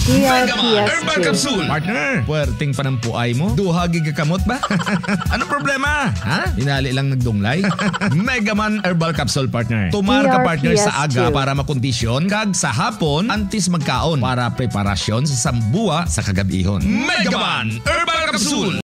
Megaman Herbal TRPS2. Capsule. Partner, puwerteng panampuay mo. Duhagi ka kamot ba? Ano problema? Ha? Inali lang nagdunglay? Megaman Herbal Capsule, partner. Tumar ka, partner, sa aga TRPS2. para makondisyon. Kag sa hapon, antis magkaon para preparasyon sa sambuwa sa kagabihon. Megaman Herbal Capsule.